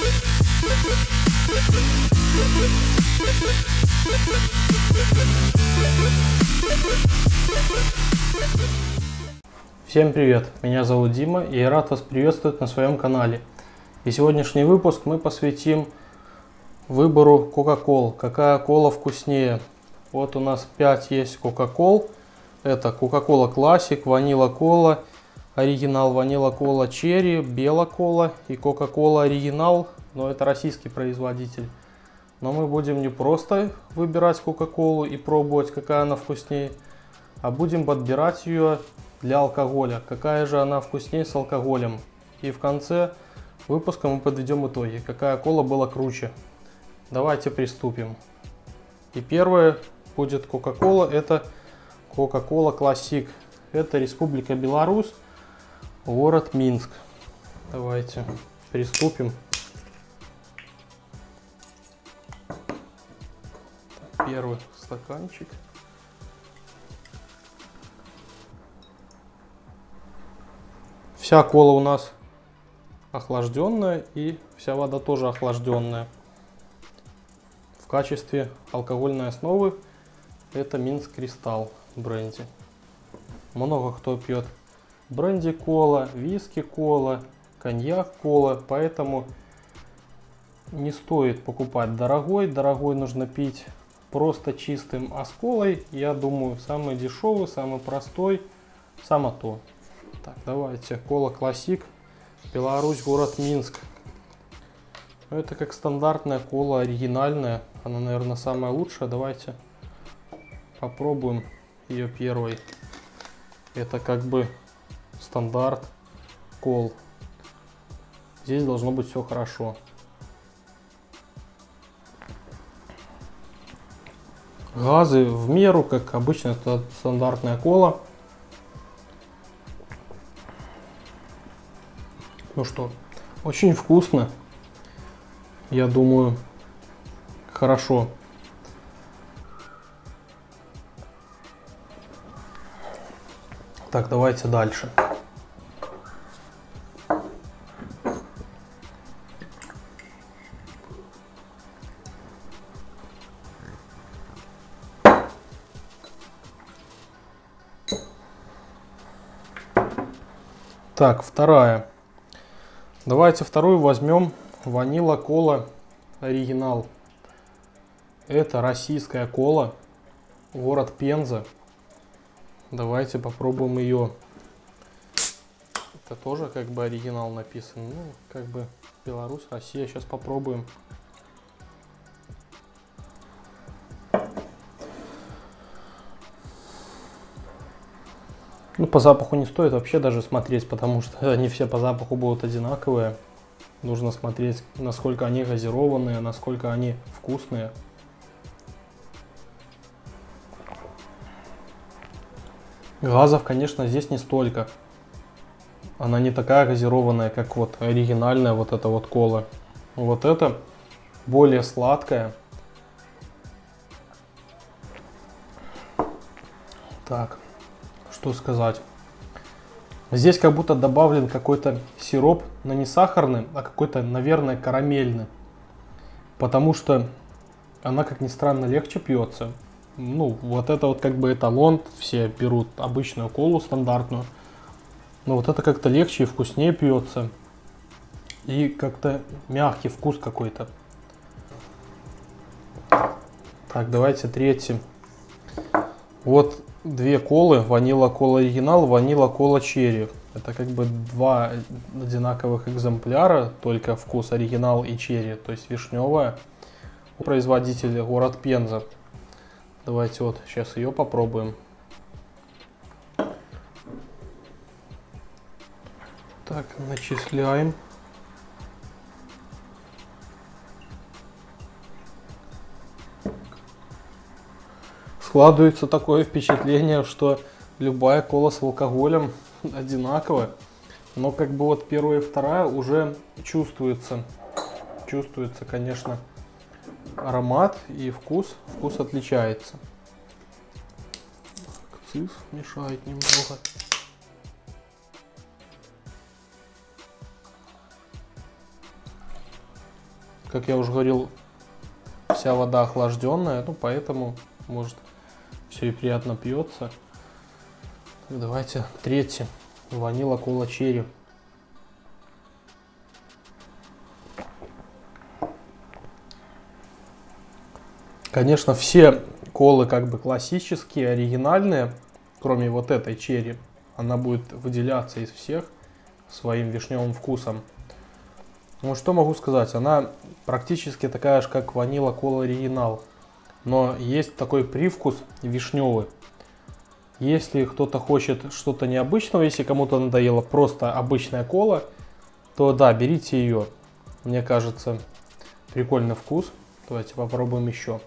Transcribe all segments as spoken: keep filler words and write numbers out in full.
Всем привет! Меня зовут Дима, и я рад вас приветствовать на своем канале. И сегодняшний выпуск мы посвятим выбору Кока-Кол. Какая кола вкуснее? Вот у нас пять есть Кока-Кол. Это Кока-Кола Classic, Ванила Кола, Оригинал Ванила Кола Черри, Бела Кола и Кока-Кола Оригинал. Но это российский производитель. Но мы будем не просто выбирать Кока-Колу и пробовать, какая она вкуснее, а будем подбирать ее для алкоголя. Какая же она вкуснее с алкоголем. И в конце выпуска мы подведем итоги, какая кола была круче. Давайте приступим. И первое будет Кока-Кола. Это Кока-Кола Classic. Это Республика Беларусь, город Минск. Давайте приступим. Первый стаканчик. Вся кола у нас охлажденная, и вся вода тоже охлажденная. В качестве алкогольной основы это Минск Кристалл бренди. Много кто пьет бренди кола, виски кола, коньяк кола, поэтому не стоит покупать дорогой. Дорогой нужно пить просто чистым, а с колой, я думаю, самый дешевый, самый простой, само то. Так, давайте, кола Classic, Беларусь, город Минск. Это как стандартная кола, оригинальная. Она, наверное, самая лучшая. Давайте попробуем ее первой. Это как бы стандарт кол. Здесь должно быть все хорошо. Газы в меру, как обычно, это стандартная кола. Ну что, очень вкусно. Я думаю, хорошо. Так, давайте дальше. Так, вторая. Давайте вторую возьмем Ванила Кола Оригинал. Это российская кола, город Пенза. Давайте попробуем ее. Это тоже как бы оригинал написан. Ну, как бы Беларусь, Россия. Сейчас попробуем. Ну, по запаху не стоит вообще даже смотреть, потому что они все по запаху будут одинаковые. Нужно смотреть, насколько они газированные, насколько они вкусные. Газов, конечно, здесь не столько. Она не такая газированная, как вот оригинальная вот эта вот кола. Вот это более сладкая. Так. Что сказать? Здесь как будто добавлен какой-то сироп, но не сахарный, а какой-то, наверное, карамельный. Потому что она, как ни странно, легче пьется. Ну, вот это вот как бы эталон. Все берут обычную колу стандартную. Но вот это как-то легче и вкуснее пьется. И как-то мягкий вкус какой-то. Так, давайте третий. Вот две колы, Ванила Кола Оригинал, Ванила Кола Черри. Это как бы два одинаковых экземпляра, только вкус Оригинал и Черри, то есть вишневая. У производителя город Пенза. Давайте вот сейчас ее попробуем. Так, начисляем. Складывается такое впечатление, что любая кола с алкоголем одинаковая. Но как бы вот первая и вторая уже чувствуется. Чувствуется, конечно, аромат и вкус. Вкус отличается. Акциз мешает немного. как я уже говорил, вся вода охлажденная, ну поэтому, может, все и приятно пьется. Так, давайте третий. Ванила кола черри. Конечно, все колы как бы классические, оригинальные, кроме вот этой черри. Она будет выделяться из всех своим вишневым вкусом. Ну что могу сказать, она практически такая же, как ванила кола оригинал. Но есть такой привкус вишневый. Если кто-то хочет что-то необычного, если кому-то надоело просто обычная кола, то да, берите ее. Мне кажется, прикольный вкус. Давайте попробуем еще.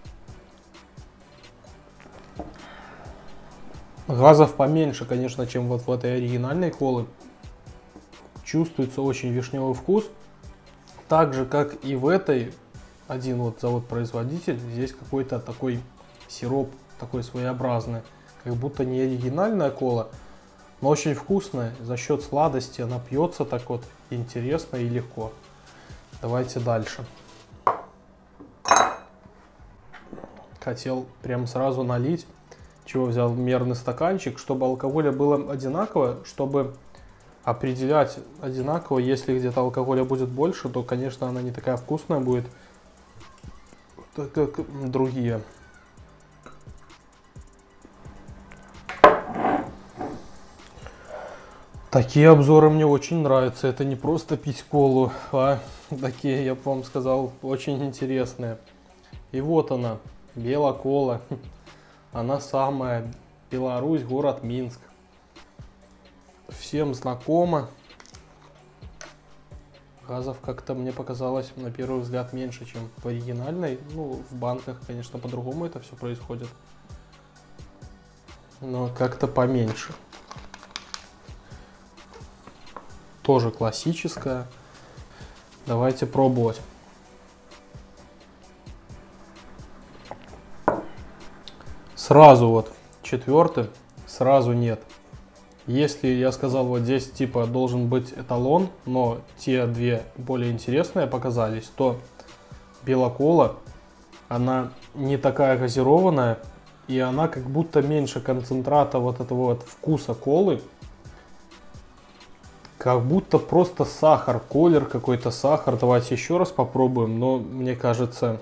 Газов поменьше, конечно, чем вот в этой оригинальной колы. Чувствуется очень вишневый вкус. Так же, как и в этой, один вот завод-производитель, здесь какой-то такой сироп, такой своеобразный. Как будто не оригинальная кола, но очень вкусная. За счет сладости она пьется так вот интересно и легко. Давайте дальше. Хотел прям сразу налить. Чего взял мерный стаканчик, чтобы алкоголя было одинаково, чтобы определять одинаково. Если где-то алкоголя будет больше, то, конечно, она не такая вкусная будет, как другие. Такие обзоры мне очень нравятся. Это не просто пить колу, а такие, я бы вам сказал, очень интересные. И вот она, Белокола. Она самая. Беларусь, город Минск. Всем знакома. Газов как-то мне показалось на первый взгляд меньше, чем в оригинальной. Ну, в банках, конечно, по-другому это все происходит. Но как-то поменьше. Тоже классическая. Давайте пробовать. Сразу вот четвертый, сразу нет. Если я сказал, вот здесь типа должен быть эталон, но те две более интересные показались, то Белокола, она не такая газированная, и она как будто меньше концентрата вот этого вот вкуса колы. Как будто просто сахар, колер какой-то сахар. Давайте еще раз попробуем, но мне кажется...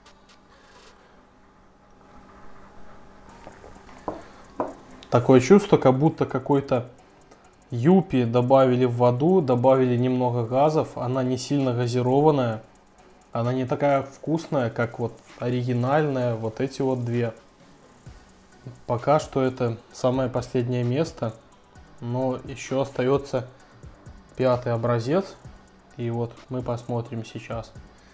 Такое чувство, как будто какой-то юпи добавили в воду, добавили немного газов. Она не сильно газированная. Она не такая вкусная, как вот оригинальная, вот эти вот две. Пока что это самое последнее место. Но еще остается пятый образец. И вот мы посмотрим сейчас.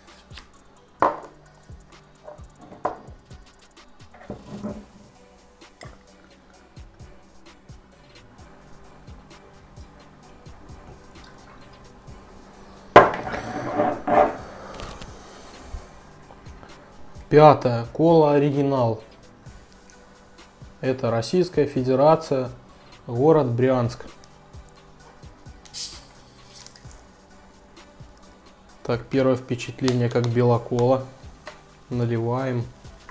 Пятая. Кола оригинал. Это Российская Федерация, город Брянск. Так, первое впечатление как Белокола. Наливаем.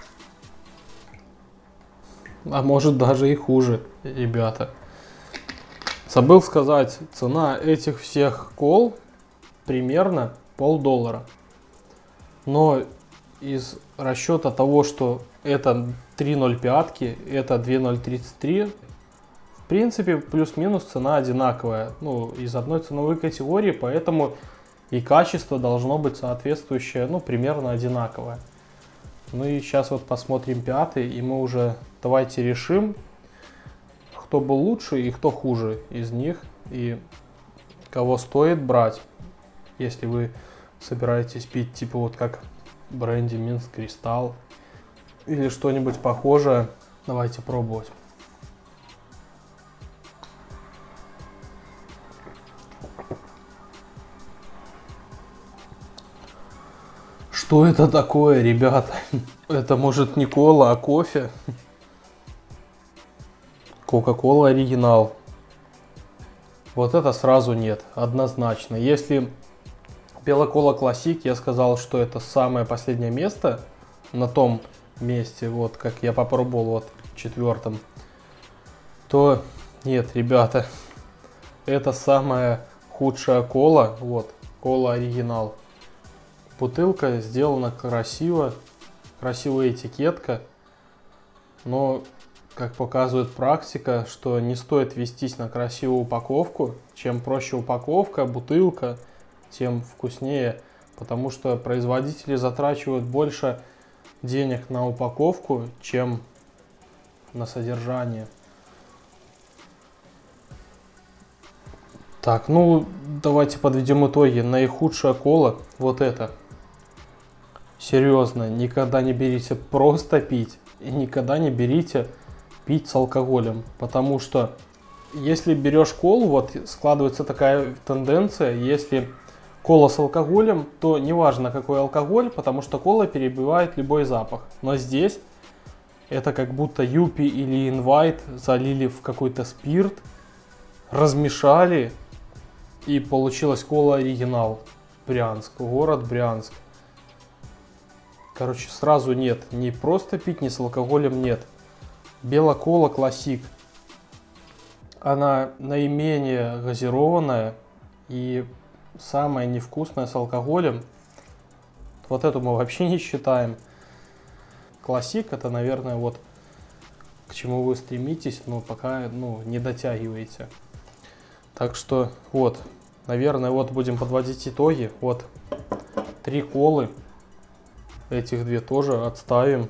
А может даже и хуже, ребята. Забыл сказать, цена этих всех кол примерно полдоллара. Но из расчета того, что это три ноль пять, это две ноль тридцать три, в принципе, плюс-минус цена одинаковая. Ну, из одной ценовой категории, поэтому и качество должно быть соответствующее, ну, примерно одинаковое. Ну и сейчас вот посмотрим пятый, и мы уже давайте решим, кто был лучше и кто хуже из них, и кого стоит брать, если вы собираетесь пить, типа вот как бренди Минск Кристалл или что-нибудь похожее. Давайте пробовать. Что это такое, ребята? Это может не кола, а кофе. Кока-кола оригинал. Вот это сразу нет, однозначно. Если Белокола Классик, я сказал, что это самое последнее место на том месте, вот как я попробовал вот в четвертом, то нет, ребята, это самая худшая кола, вот, кола оригинал. Бутылка сделана красиво, красивая этикетка, но, как показывает практика, что не стоит вестись на красивую упаковку. Чем проще упаковка, бутылка, тем вкуснее, потому что производители затрачивают больше денег на упаковку, чем на содержание. Так, ну давайте подведем итоги. Наихудшая кола вот это. Серьезно, никогда не берите просто пить и никогда не берите пить с алкоголем, потому что если берешь колу, вот складывается такая тенденция, если кола с алкоголем, то неважно какой алкоголь, потому что кола перебивает любой запах. Но здесь это как будто юпи или инвайт залили в какой-то спирт, размешали, и получилась кола оригинал. Брянск, город Брянск. Короче, сразу нет, не просто пить, ни с алкоголем нет. Белокола Классик. Она наименее газированная и самая невкусная с алкоголем. Вот эту мы вообще не считаем. Классик это, наверное, вот к чему вы стремитесь, но пока ну, не дотягиваете. Так что вот, наверное, вот будем подводить итоги. Вот три колы. Этих две тоже отставим.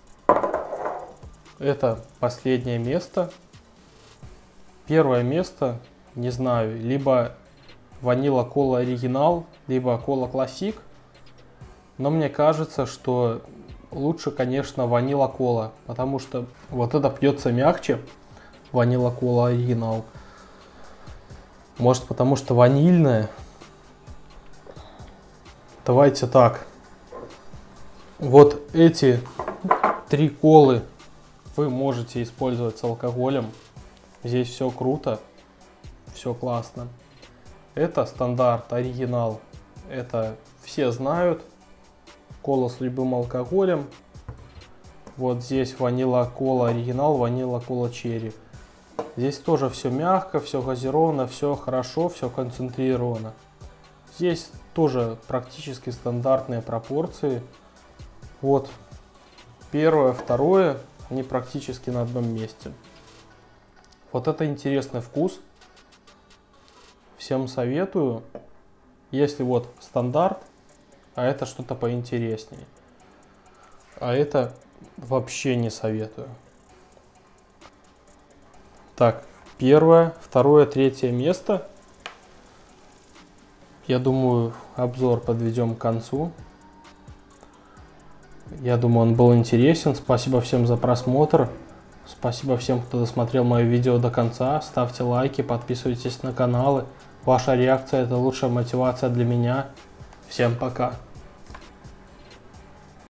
Это последнее место. Первое место, не знаю, либо ванила кола оригинал, либо кола классик. Но мне кажется, что лучше, конечно, ванила кола, потому что вот это пьется мягче, ванила кола оригинал. Может, потому что ванильная. Давайте так. Вот эти три колы вы можете использовать с алкоголем. Здесь все круто, все классно. Это стандарт, оригинал. Это все знают. Кола с любым алкоголем. Вот здесь ванила кола оригинал, ванила кола черри. Здесь тоже все мягко, все газировано, все хорошо, все концентрировано. Здесь тоже практически стандартные пропорции. Вот первое, второе, они практически на одном месте. Вот это интересный вкус. Всем советую. Если вот стандарт, а это что-то поинтереснее. А это вообще не советую. Так, первое, второе, третье место. Я думаю, обзор подведем к концу. Я думаю, он был интересен. Спасибо всем за просмотр. Спасибо всем, кто досмотрел мое видео до конца. Ставьте лайки, подписывайтесь на каналы. Ваша реакция – это лучшая мотивация для меня. Всем пока.